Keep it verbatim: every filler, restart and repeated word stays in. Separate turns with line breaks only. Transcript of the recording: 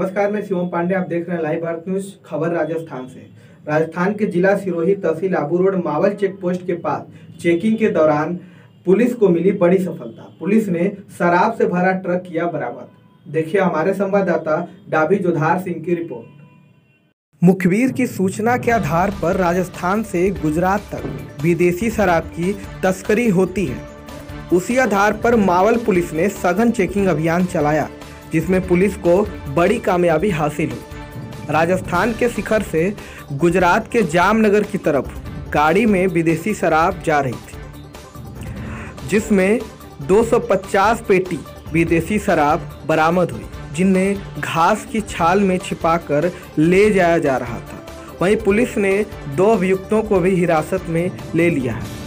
नमस्कार, मैं शिवम पांडे। आप देख रहे हैं लाइव भारत न्यूज। खबर राजस्थान से। राजस्थान के जिला सिरोही तहसील Abu Road Mawal check post के पास चेकिंग के दौरान पुलिस को मिली बड़ी सफलता। पुलिस ने शराब से भरा ट्रक किया बरामद। देखिए हमारे संवाददाता डाभी जोधार सिंह की रिपोर्ट। मुखबिर की सूचना के आधार पर राजस्थान से गुजरात तक विदेशी शराब की तस्करी होती है। उसी आधार पर मावल पुलिस ने सघन चेकिंग अभियान चलाया, जिसमें पुलिस को बड़ी कामयाबी हासिल हुई। राजस्थान के शिखर से गुजरात के जामनगर की तरफ गाड़ी में विदेशी शराब जा रही थी, जिसमें दो सौ पचास पेटी विदेशी शराब बरामद हुई, जिन्हें घास की छाल में छिपाकर ले जाया जा रहा था। वहीं पुलिस ने दो अभियुक्तों को भी हिरासत में ले लिया है।